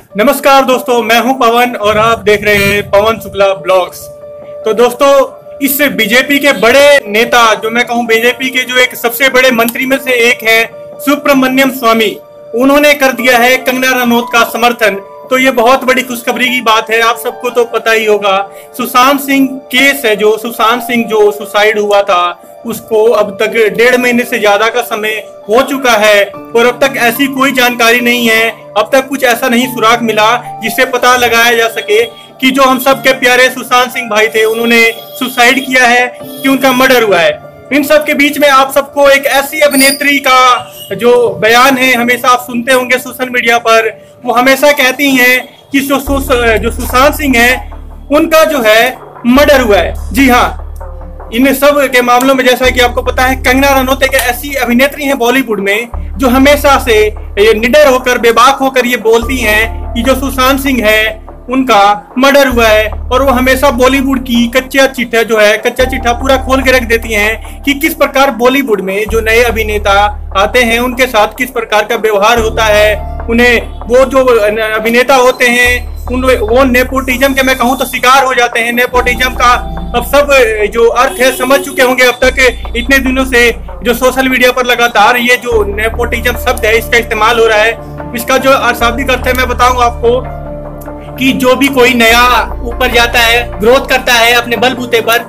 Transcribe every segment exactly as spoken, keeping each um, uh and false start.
नमस्कार दोस्तों, मैं हूं पवन और आप देख रहे हैं पवन शुक्ला ब्लॉग्स। तो दोस्तों, इस बीजेपी के बड़े नेता, जो मैं कहूं बीजेपी के जो एक सबसे बड़े मंत्री में से एक है सुब्रमण्यम स्वामी, उन्होंने कर दिया है कंगना रनौत का समर्थन। तो ये बहुत बड़ी खुशखबरी की बात है। आप सबको तो पता ही होगा, सुशांत सिंह केस है, जो सुशांत सिंह जो सुसाइड हुआ था, उसको अब तक डेढ़ महीने से ज्यादा का समय हो चुका है और अब तक ऐसी कोई जानकारी नहीं है, अब तक कुछ ऐसा नहीं सुराग मिला जिससे पता लगाया जा सके कि जो हम सब के प्यारे सुशांत सिंह भाई थे, उन्होंने सुसाइड किया है कि उनका मर्डर हुआ है। इन सब के बीच में आप सबको एक ऐसी अभिनेत्री का जो बयान है, हमेशा आप सुनते होंगे सोशल मीडिया पर, वो हमेशा कहती हैं कि जो जो सुशांत सिंह है, उनका जो है मर्डर हुआ है। जी हाँ, इन सब के मामलों में जैसा कि आपको पता है, कंगना रनौत एक ऐसी अभिनेत्री हैं बॉलीवुड में जो हमेशा से ये निडर होकर, बेबाक होकर ये बोलती हैं कि जो सुशांत सिंह है उनका मर्डर हुआ है, और वो हमेशा बॉलीवुड की कच्चा चिट्ठा जो है कच्चा चिट्ठा पूरा खोल के रख देती हैं कि किस प्रकार बॉलीवुड में जो नए अभिनेता आते हैं उनके साथ किस प्रकार का व्यवहार होता है। उन्हें वो जो अभिनेता होते हैं उन वो नेपोटिज्म के मैं कहूँ तो शिकार हो जाते हैं। नेपोटिज्म का अब सब जो अर्थ है समझ चुके होंगे अब तक, इतने दिनों से जो सोशल मीडिया पर लगातार ये जो नेपोटिज्म शब्द है इसका इस्तेमाल हो रहा है। इसका जो शाब्दिक अर्थ है मैं बताऊंगा आपको कि जो भी कोई नया ऊपर जाता है, ग्रोथ करता है अपने बलबूते पर,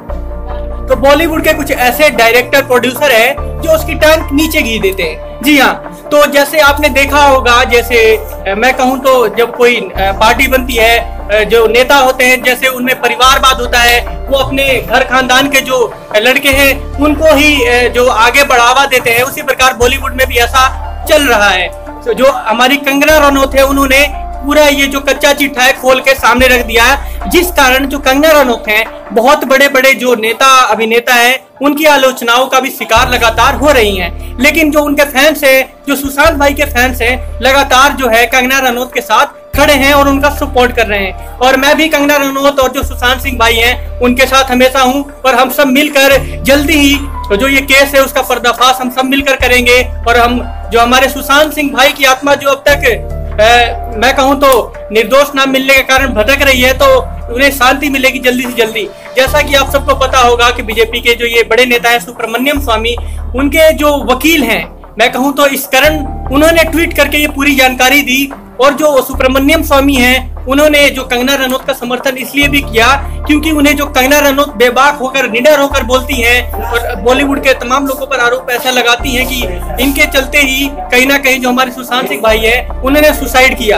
तो बॉलीवुड के कुछ ऐसे डायरेक्टर प्रोड्यूसर है जो उसकी टांग नीचे गिर देते हैं। जी हाँ, तो जैसे आपने देखा होगा, जैसे मैं कहूँ तो जब कोई पार्टी बनती है, जो नेता होते हैं जैसे उनमें परिवारवाद होता है, वो अपने घर खानदान के जो लड़के हैं उनको ही जो आगे बढ़ावा देते हैं, उसी प्रकार बॉलीवुड में भी ऐसा चल रहा है। तो जो हमारी कंगना रनौत है, उन्होंने पूरा ये जो कच्चा चिट्ठा है खोल के सामने रख दिया है, जिस कारण जो कंगना रनौत हैं, बहुत बड़े बड़े जो नेता अभिनेता हैं, उनकी आलोचनाओं का भी शिकार लगातार हो रही हैं। लेकिन जो उनके फैंस हैं, जो सुशांत भाई के फैंस हैं, लगातार जो है कंगना रनौत के साथ खड़े हैं और उनका सपोर्ट कर रहे हैं। और मैं भी कंगना रनौत और जो सुशांत सिंह भाई हैं उनके साथ हमेशा हूं, और हम सब मिलकर जल्दी ही तो जो ये केस है उसका पर्दाफाश हम सब मिलकर करेंगे। और हम जो हमारे सुशांत सिंह भाई की आत्मा जो अब तक आ, मैं कहूं तो निर्दोष ना मिलने के कारण भटक रही है, तो उन्हें शांति मिलेगी जल्दी से जल्दी। जैसा कि आप सबको पता होगा कि बीजेपी के जो ये बड़े नेता हैं सुब्रमण्यम स्वामी, उनके जो वकील हैं, मैं कहूं तो इस कारण उन्होंने ट्वीट करके ये पूरी जानकारी दी। और जो सुब्रमण्यम स्वामी हैं, उन्होंने जो कंगना रनौत का समर्थन इसलिए भी किया क्योंकि उन्हें जो कंगना रनौत बेबाक होकर, निडर होकर बोलती हैं और बॉलीवुड के तमाम लोगों पर आरोप ऐसा लगाती हैं कि इनके चलते ही कहीं ना कहीं जो हमारे सुशांत सिंह भाई है उन्होंने सुसाइड किया।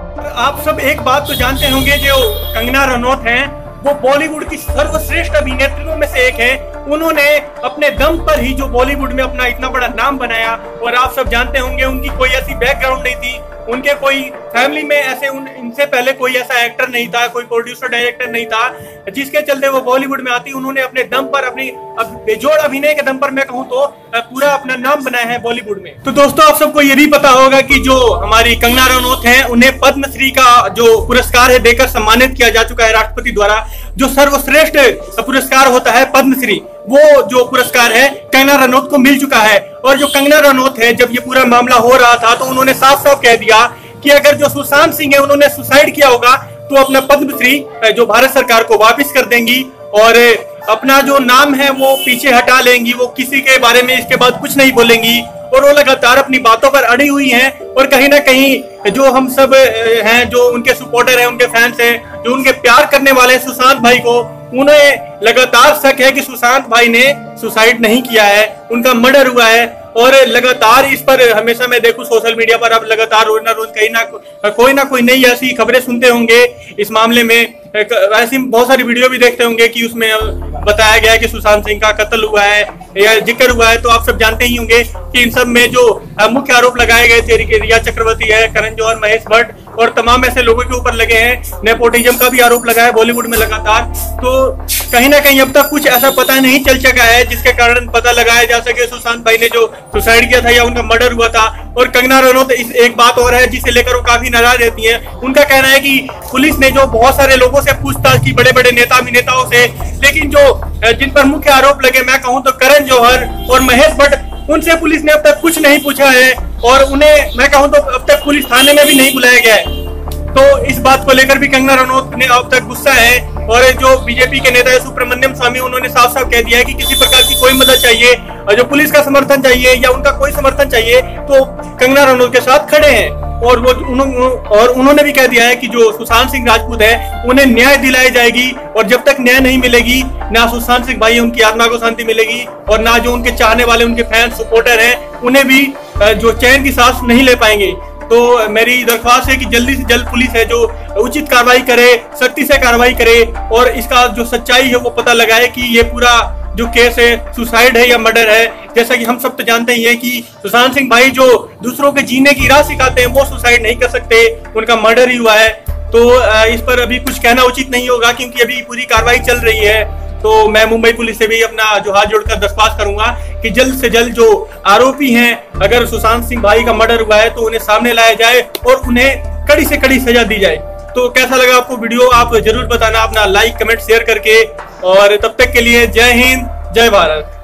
आप सब एक बात तो जानते होंगे, जो कंगना रनौत हैं वो बॉलीवुड की सर्वश्रेष्ठ अभिनेत्रियों में से एक है। उन्होंने अपने दम पर ही जो बॉलीवुड में अपना इतना बड़ा नाम बनाया, और आप सब जानते होंगे उनकी कोई ऐसी बैकग्राउंड नहीं थी, उनके कोई फैमिली में ऐसे उन, इनसे पहले कोई ऐसा एक्टर नहीं था, कोई प्रोड्यूसर डायरेक्टर नहीं था, जिसके चलते वो बॉलीवुड में आती। उन्होंने अपने दम पर, अपनी अब बेजोड़ अभिनय के दम पर मैं कहूँ तो पूरा अपना नाम बनाया है बॉलीवुड में। तो दोस्तों, आप सबको ये भी पता होगा कि जो हमारी कंगना रनौत हैं, उन्हें पद्मश्री का जो पुरस्कार है देकर सम्मानित किया जा चुका है राष्ट्रपति द्वारा। जो सर्वश्रेष्ठ पुरस्कार होता है पद्मश्री, वो जो पुरस्कार है कंगना रनौत को मिल चुका है। और जो कंगना रनौत है, जब ये पूरा मामला हो रहा था तो उन्होंने साफ साफ कह दिया कि अगर जो सुशांत सिंह है उन्होंने सुसाइड किया होगा तो अपना पद्मश्री जो भारत सरकार को वापस कर देंगी और अपना जो नाम है वो पीछे हटा लेंगी। वो किसी के बारे में इसके बाद कुछ नहीं बोलेंगी, और वो लगातार अपनी बातों पर अड़ी हुई हैं। और कहीं ना कहीं जो हम सब हैं, जो उनके सपोर्टर हैं, उनके फैंस हैं, जो उनके प्यार करने वाले हैं सुशांत भाई को, उन्हें लगातार शक है कि सुशांत भाई ने सुसाइड नहीं किया है, उनका मर्डर हुआ है। और लगातार इस पर हमेशा मैं देखूं सोशल मीडिया पर, अब लगातार रोज ना रोज कहीं ना कोई ना कोई नई ऐसी खबरें सुनते होंगे इस मामले में। ऐसी बहुत सारी वीडियो भी देखते होंगे कि उसमें बताया गया है कि सुशांत सिंह का कत्ल हुआ है या जिक्र हुआ है। तो आप सब जानते ही होंगे कि इन सब में जो मुख्य आरोप लगाए गए थे, रिया चक्रवर्ती है, करण जौहर, महेश भट्ट और तमाम ऐसे लोगों के ऊपर लगे हैं। नेपोटिज्म का भी आरोप लगा है बॉलीवुड में लगातार। तो कहीं ना कहीं अब तक कुछ ऐसा पता नहीं चल सका है जिसके कारण पता लगाया जा सके सुशांत भाई ने जो सुसाइड किया था या उनका मर्डर हुआ था। और कंगना रनौत इस एक बात और है जिसे लेकर वो काफी नाराज रहती है। उनका कहना है कि पुलिस ने जो बहुत सारे लोगों से पूछताछ की, बड़े बड़े नेता अभिनेताओं से, लेकिन जो जिन पर मुख्य आरोप लगे, मैं कहूँ तो करण जौहर और महेश भट्ट, उनसे पुलिस ने अब तक कुछ नहीं पूछा है। और उन्हें मैं कहूँ तो अब तक पुलिस थाने में भी नहीं बुलाया गया है। तो इस बात को लेकर भी कंगना रनौत ने अब तक गुस्सा है, और जो बीजेपी के नेता है सुब्रमण्यम स्वामी, उन्होंने साफ साफ कह दिया है कि किसी प्रकार की कोई मदद चाहिए और जो पुलिस का समर्थन चाहिए या उनका कोई समर्थन चाहिए तो कंगना रनौत के साथ खड़े हैं। और वो उन्होंने और उन्होंने भी कह दिया है कि जो सुशांत सिंह राजपूत है उन्हें न्याय दिलाई जाएगी, और जब तक न्याय नहीं मिलेगी ना सुशांत सिंह भाई उनकी आत्मा को शांति मिलेगी, और ना जो उनके चाहने वाले उनके फैंस सपोर्टर हैं उन्हें भी जो चैन की सांस नहीं ले पाएंगे। तो मेरी दरख्वास्त है कि जल्दी से जल्द पुलिस है जो उचित कार्रवाई करे, सख्ती से कार्रवाई करे, और इसका जो सच्चाई है वो पता लगाए कि ये पूरा जो केस है सुसाइड है या मर्डर है। जैसा कि हम सब तो जानते ही हैं कि सुशांत सिंह भाई जो दूसरों के जीने की राह सिखाते हैं वो सुसाइड नहीं कर सकते, उनका मर्डर ही हुआ है। तो इस पर अभी कुछ कहना उचित नहीं होगा क्योंकि अभी पूरी कार्रवाई चल रही है। तो मैं मुंबई पुलिस से भी अपना जो हाथ जोड़कर दरख्वास्त करूंगा कि जल्द से जल्द जो आरोपी हैं, अगर सुशांत सिंह भाई का मर्डर हुआ है तो उन्हें सामने लाया जाए और उन्हें कड़ी से कड़ी सजा दी जाए। तो कैसा लगा आपको वीडियो, आप जरूर बताना अपना लाइक कमेंट शेयर करके, और तब तक के लिए जय हिंद जय भारत।